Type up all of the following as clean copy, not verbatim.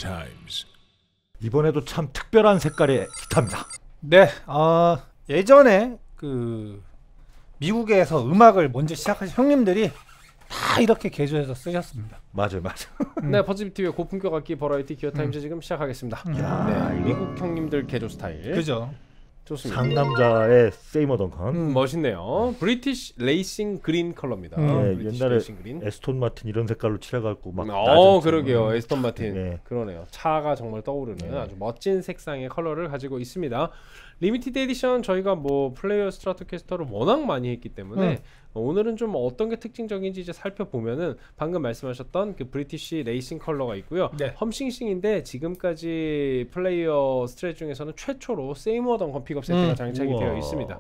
times. 이번에도 참 특별한 색깔의 기타입니다. 네, 예전에 그 미국에서 음악을 먼저 시작하신 형님들이 다 이렇게 개조해서 쓰셨습니다. 맞아요. 네, 퍼즈비티브의 고품격 악기 버라이티 기어 타임즈 지금 시작하겠습니다. 네, 미국 형님들 개조 스타일. 그죠? 좋습니다. 상남자의 세이머 덩컨. 멋있네요. 브리티시 레이싱 그린 컬러입니다. 네, 브리티시 옛날에 레이싱 그린. 에스톤 마틴 이런 색깔로 칠해갖고 막. 그러게요. 에스턴 마틴. 네. 그러네요. 차가 정말 떠오르는 아주 멋진 색상의 컬러를 가지고 있습니다. 리미티드 에디션 저희가 뭐 플레이어 스트라토캐스터를 워낙 많이 했기 때문에 오늘은 좀 어떤 게 특징적인지 이제 살펴보면은 방금 말씀하셨던 그 브리티시 레이싱 컬러가 있고요. 네. 험싱싱인데 지금까지 플레이어 스트레 중에서는 최초로 세이머 덩컨 픽업 세트가 장착이 되어 있습니다.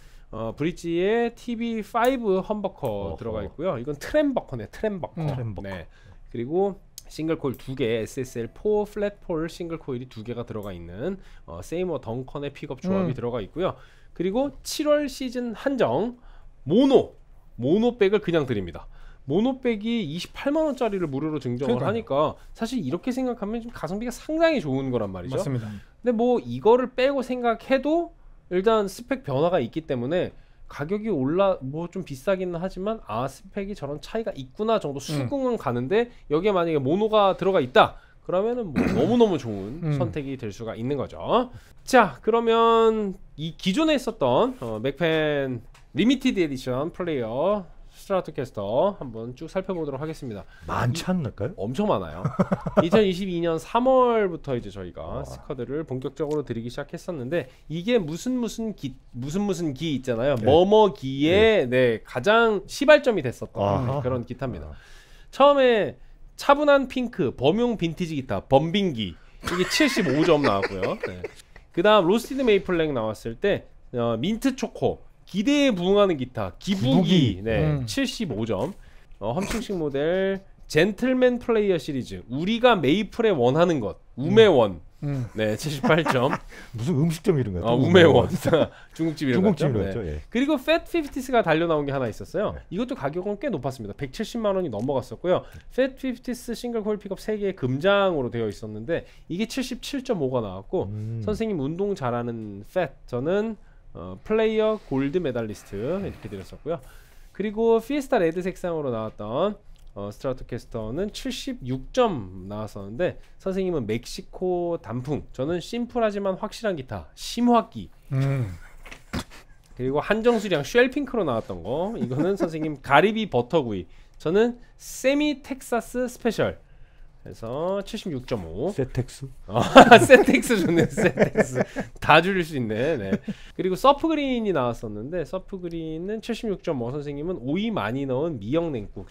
브릿지에 TB5 험버커 들어가 있고요. 이건 트램버커네, 트램버커. 네. 그리고 싱글 코일 2개, SSL4 플랫폴 싱글 코일이 2개가 들어가 있는 세이머 덩컨의 픽업 조합이 들어가 있고요. 그리고 7월 시즌 한정 모노백을 그냥 드립니다. 모노백이 28만 원짜리를 무료로 증정을 하니까 사실 이렇게 생각하면 좀 가성비가 상당히 좋은 거란 말이죠. 맞습니다. 근데 뭐 이거를 빼고 생각해도 일단 스펙 변화가 있기 때문에 가격이 뭐 좀 비싸기는 하지만 스펙이 저런 차이가 있구나 정도 수긍은 가는데 여기에 만약에 모노가 들어가 있다 그러면은 뭐 너무너무 좋은 선택이 될 수가 있는 거죠. 자, 그러면 이 기존에 있었던 맥펜 리미티드 에디션 플레이어 스트라토캐스터 한번 쭉 살펴보도록 하겠습니다. 많지 않을까요? 엄청 많아요. 2022년 3월부터 이제 저희가 스쿼드를 본격적으로 드리기 시작했었는데 이게 무슨 기 있잖아요. 뭐뭐 기에 가장 시발점이 됐었던 그런 기타입니다. 처음에 차분한 핑크 범용 빈티지 기타 범빙기 이게 75점 나왔고요. 네. 그다음 로스티드 메이플렉 나왔을 때 민트 초코 기대에 부응하는 기타 기부기 75점. 험싱싱 모델 젠틀맨 플레이어 시리즈 우리가 메이플에 원하는 것 우메원 78점. 무슨 음식점 이런 거요? 우메원 중국집 이런 거. 중국집이었죠. 예. 그리고 팻 50스가 달려 나온 게 하나 있었어요. 이것도 가격은 꽤 높았습니다. 170만 원이 넘어갔었고요. 팻 50스 싱글 코일 픽업 3개의 금장으로 되어 있었는데 이게 77.5가 나왔고 선생님 운동 잘하는 팻 저는 플레이어 골드 메달리스트 이렇게 드렸었고요. 그리고 피에스타 레드 색상으로 나왔던 스트라토캐스터는 76점 나왔었는데 선생님은 멕시코 단풍 저는 심플하지만 확실한 기타 심화기 그리고 한정수량 쉘핑크로 나왔던 거 이거는 선생님 가리비 버터구이 저는 세미 텍사스 스페셜 그래서 76.5 세텍스? 세텍스 좋네. 세텍스 다 줄일 수 있네. 네. 그리고 서프그린이 나왔었는데 서프그린은 76.5 선생님은 오이 많이 넣은 미역 냉국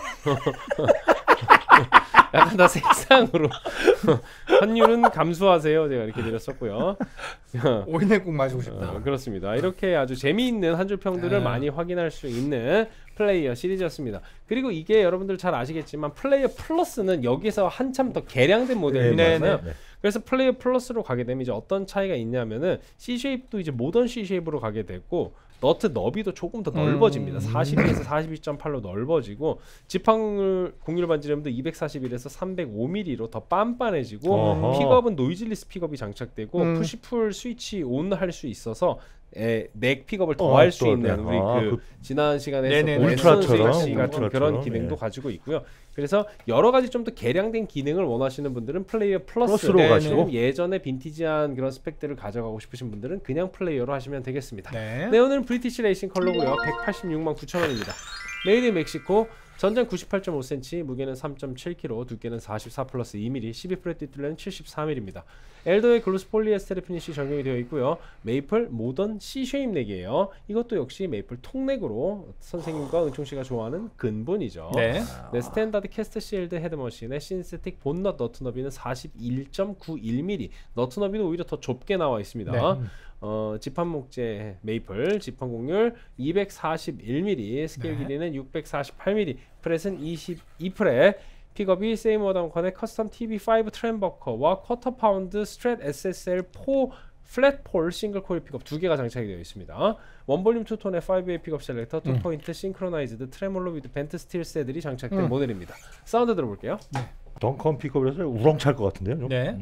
약간 다 색상으로 환율은 감수하세요 제가 이렇게 드렸었고요. 오이냉국 마시고 싶다. 그렇습니다. 이렇게 아주 재미있는 한 줄 평들을 많이 확인할 수 있는 플레이어 시리즈였습니다. 그리고 이게 여러분들 잘 아시겠지만 플레이어 플러스는 여기서 한참 더 개량된 모델이잖아요. 그래서 플레이어 플러스로 가게 되면 이제 어떤 차이가 있냐면은 C 쉐입도 이제 모던 C 쉐입으로 가게 됐고 너트 너비도 조금 더 넓어집니다. 42에서 42.8로 넓어지고 지판 공률 반지름도 241에서 305mm로 더 빤빤해지고 픽업은 노이즈리스 픽업이 장착되고 푸시풀 스위치 온 할 수 있어서 넥 픽업을 더 할 수 있는 우리 그 지난 시간에 했었던 울트라처럼 스위치 같은 그런 기능도 가지고 있고요. 그래서 여러 가지 좀 더 개량된 기능을 원하시는 분들은 플레이어 플러스로 가시고 예전에 빈티지한 그런 스펙들을 가져가고 싶으신 분들은 그냥 플레이어로 하시면 되겠습니다. 네, 오늘은 브리티시 레이싱 컬러고요. 186만 9천 원입니다. 메이드 인 멕시코 전장 98.5cm, 무게는 3.7kg, 두께는 44 플러스 2mm, 12프렛 뒷둘레는 74mm입니다. 엘더의 글로스 폴리에스테르 피니시 적용이 되어 있고요. 메이플 모던 C 쉐입 넥이에요. 이것도 역시 메이플 통넥으로 선생님과 은총씨가 좋아하는 근본이죠. 네, 스탠다드 캐스트 실드 헤드머신의 신세틱 본넛 너트 너비는 41.91mm, 너트 너비는 오히려 더 좁게 나와 있습니다. 지판 목재 메이플, 지판 곡률 241mm, 스케일 길이는 648mm, 프렛은 22프렛, 픽업이 세이머 덩컨의 커스텀 TB5 트램버커와 쿼터 파운드 스트랫 SSL4 플랫폴 싱글 코일 픽업 2개가 장착이 되어 있습니다. 원볼륨 투톤의 5웨이 픽업 셀렉터, 2포인트 싱크로나이즈드 트레몰로 위드 벤트 스틸 세들이 장착된 모델입니다. 사운드 들어볼게요. 덩컨 픽업에서 우렁찰 것 같은데요. 좀? 네.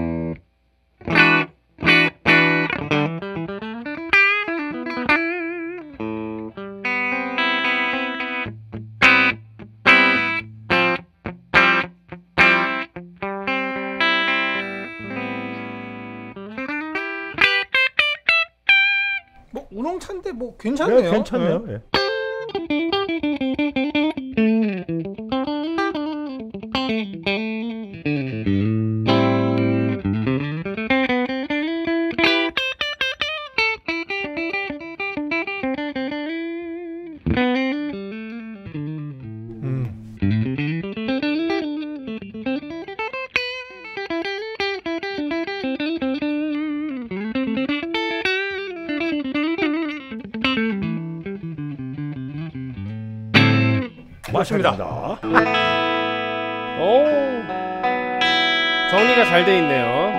뭐 우렁찬데 뭐 괜찮네요. 네, 괜찮네요. 네. 맞습니다. 오, 정리가 잘 돼 있네요.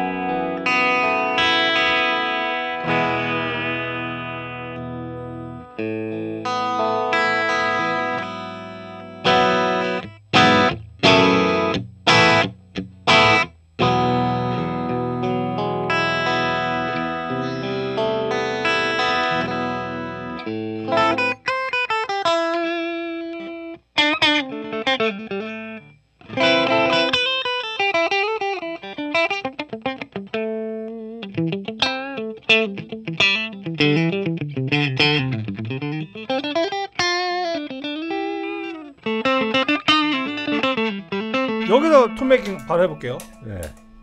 여기서 톤메이킹 바로 해볼게요. 네.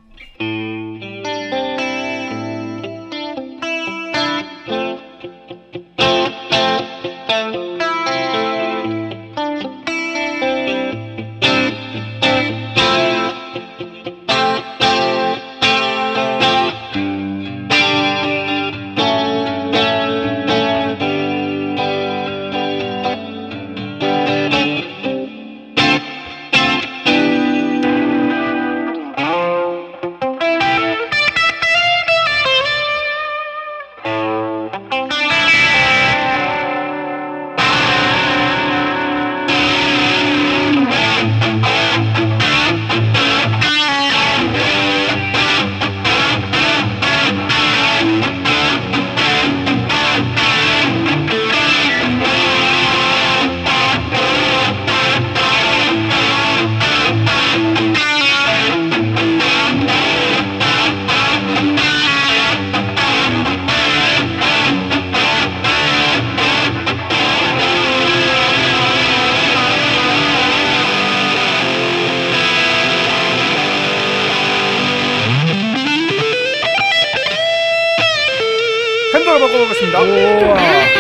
팬더로 바꿔보겠습니다. 우와.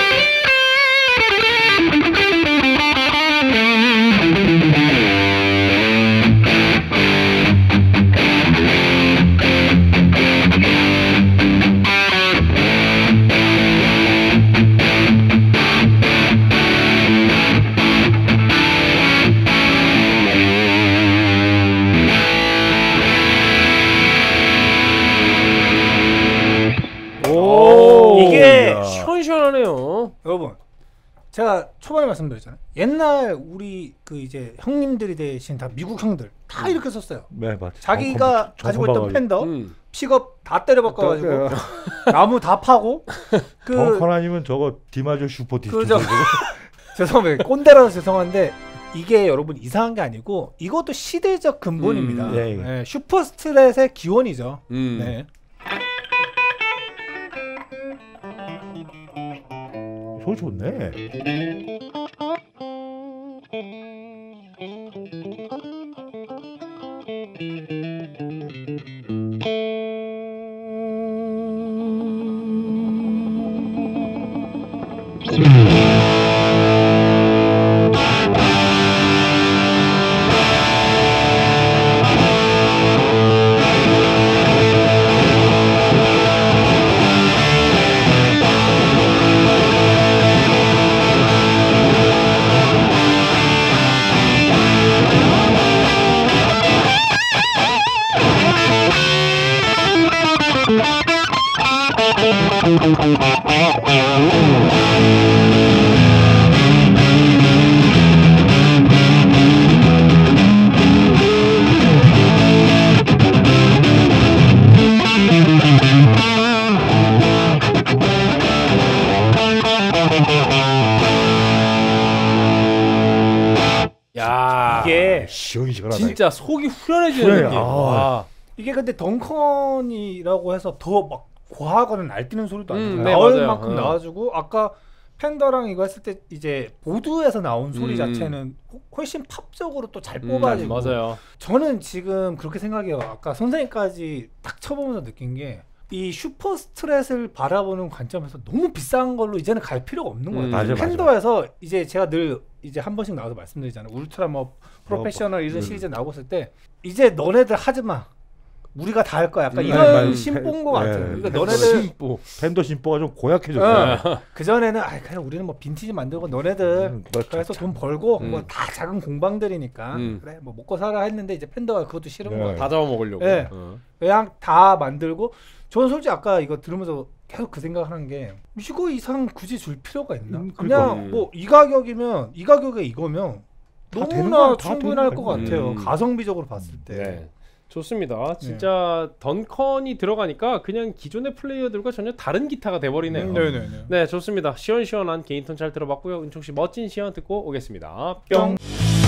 이게 시원시원하네요. 여러분, 제가 초반에 말씀드렸잖아요. 옛날 우리 그 이제 형님들이 대신 다 미국 형들 다 이렇게 썼어요. 네, 맞. 자기가 가지고 있던 팬더 음. 픽업 다 때려 바꿔가지고 나무 다 파고 그 덩컨 아니면 저거 디마조 슈퍼 디스트. 그죠. 죄송합니다. 꼰대라서 죄송한데 이게 여러분 이상한 게 아니고 이것도 시대적 근본입니다. 예. 네, 슈퍼스트렛의 기원이죠. 네. 소리 좋네. 시원시원하다. 진짜 속이 후련해지는 후련해. 느낌. 아. 와. 이게 근데 덩컨이라고 해서 더 막 과하거나 날뛰는 소리도 안 네, 나올 맞아요. 만큼 나와주고 아까 팬더랑 이거 했을 때 이제 보드에서 나온 소리 자체는 훨씬 팝적으로 또 잘 뽑아지고 맞아요. 저는 지금 그렇게 생각해요. 아까 선생님까지 딱 쳐보면서 느낀 게 이 슈퍼 스트렛을 바라보는 관점에서 너무 비싼 걸로 이제는 갈 필요가 없는 것 같아요. 맞아요, 팬더에서 이제 제가 늘 이제 한 번씩 나와서 말씀드리잖아요. 울트라 뭐 프로페셔널 이런 시리즈 나오고 있을 때 이제 너네들 하지 마. 우리가 다 할 거야. 약간 이런 심보인 것 같아요. 그러니까 너네들 팬더 심보가 좀 고약해졌어요. 그 전에는 그냥 우리는 뭐 빈티지 만들고 너네들 그래서 돈 벌고 뭐 다 작은 공방들이니까 그래 뭐 먹고 살아 했는데 이제 팬더가 그것도 싫은 거야. 다 잡아먹으려고. 네. 그냥 다 만들고 저는 솔직히 아까 이거 들으면서 계속 그 생각하는 게 이거 이상 굳이 줄 필요가 있나? 그냥 뭐 이 가격이면 이 가격에 이거면 너무나 충분할 것 같아요. 가성비적으로 봤을 때. 네. 좋습니다. 진짜 던컨이 들어가니까 그냥 기존의 플레이어들과 전혀 다른 기타가 돼버리네요. 네, 좋습니다. 시원시원한 개인톤 잘 들어봤고요. 은총씨 멋진 시연 듣고 오겠습니다. 뿅.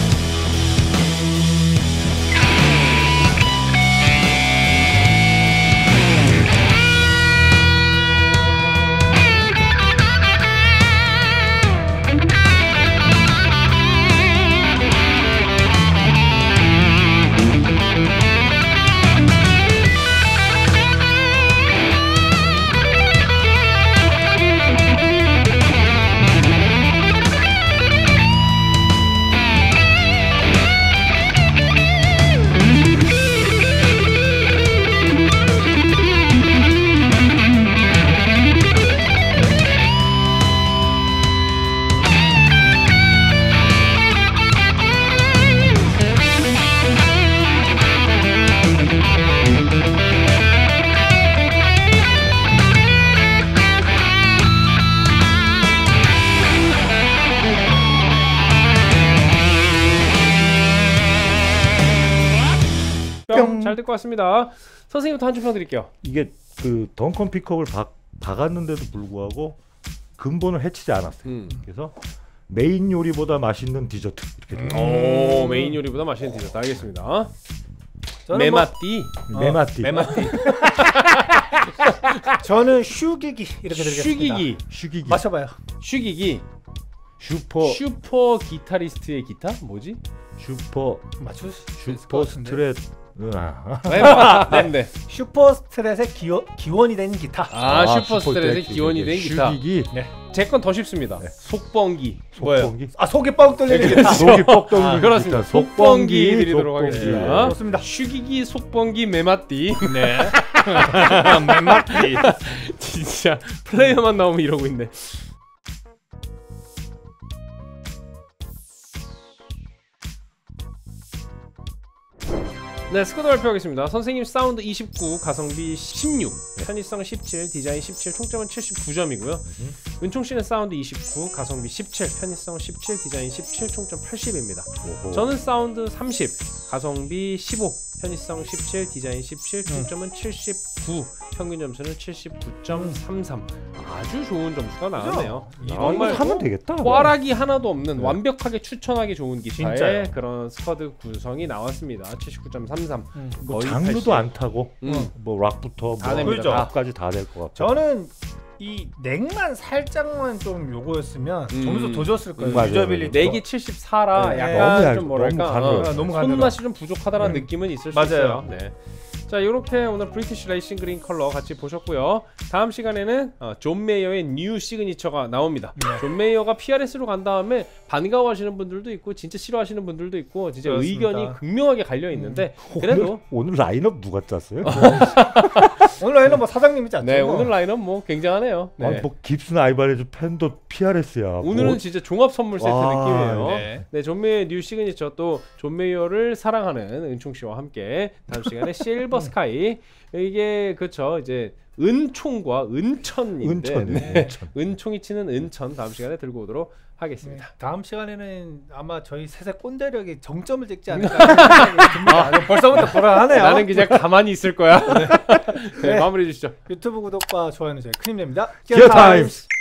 잘 듣고 왔습니다. 선생님부터 한 줄 평드릴게요. 이게 그 덩컨 픽업을 박았는데도 불구하고 근본을 해치지 않았어요. 그래서 메인 요리보다 맛있는 디저트 이렇게 돼요. 오, 메인 요리보다 맛있는 디저트. 알겠습니다. 메마띠. 메마띠. 저는 슈기기 이렇게 드리겠습니다. 슈기기. 맞춰봐요. 슈기기. 슈퍼 기타리스트의 기타? 뭐지? 슈퍼 스트렛. 네. 슈퍼 스트렛의 기원이 된 기타. 슈퍼 스트렛의 기원이 된 기타. 슈기기. 제 건 더 쉽습니다. 속뻥기. 속뻥기. 속이 뻥 뚫리는 기타. 속이 뻑 뚫리는 그렇습니다. 속뻥기 드리도록 하겠습니다. 좋습니다. 슈기기 속뻥기 메마띠. 네. 메마띠. 진짜 플레이어만 나오면 이러고 있네. 네, 스쿼드 발표하겠습니다. 선생님 사운드 29, 가성비 16, 편의성 17, 디자인 17, 총점은 79점이고요. 은총씨는 사운드 29, 가성비 17, 편의성 17, 디자인 17, 총점 80입니다. 저는 사운드 30, 가성비 15, 편의성 17, 디자인 17, 총점은 79, 평균 점수는 79.33. 아주 좋은 점수가 나왔네요. 정말 하면 되겠다. 꽈락이 하나도 없는 완벽하게 추천하기 좋은 기타의 그런 스쿼드 구성이 나왔습니다. 79.33. 뭐 장르도 안 타고 뭐 락부터 뭐 락까지 다 될 것 같아요. 저는 이 넥만 살짝만 좀 요거였으면 점수 더 줬을 거예요. 유저빌리티. 넥이 74라 약간 좀 뭐랄까 너무 손맛이 좀 부족하다는 느낌은 있을 수 있어요. 네. 자, 이렇게 오늘 브리티시 레이싱 그린 컬러 같이 보셨고요. 다음 시간에는 존 메이어의 뉴 시그니처가 나옵니다. 존 메이어가 PRS로 간 다음에 반가워하시는 분들도 있고 진짜 싫어하시는 분들도 있고 진짜 그렇습니다. 의견이 극명하게 갈려 있는데 그래도 오늘 라인업 누가 짰어요? 오늘 라인업 뭐 사장님이 짰죠. 네, 오늘 라인업 뭐 굉장하네요. 네. 뭐 깁슨 아이바레즈 팬도 PRS야. 오늘은 진짜 종합 선물 세트 느낌이에요. 네. 네, 존 메이어의 뉴 시그니처 또 존 메이어를 사랑하는 은총 씨와 함께 다음 시간에 실버 스카이 이게 그렇죠. 이제 은총과 은천인데 은총이 치는 은천 다음 시간에 들고 오도록 하겠습니다. 네, 다음 시간에는 아마 저희 셋의 꼰대력이 정점을 찍지 않을까 생각이 듭니다. 벌써부터 불안하네요. 나는 그냥 가만히 있을 거야. 네, 마무리해 주시죠. 유튜브 구독과 좋아요는 저희 큰 힘 됩니다. 기어 타임스.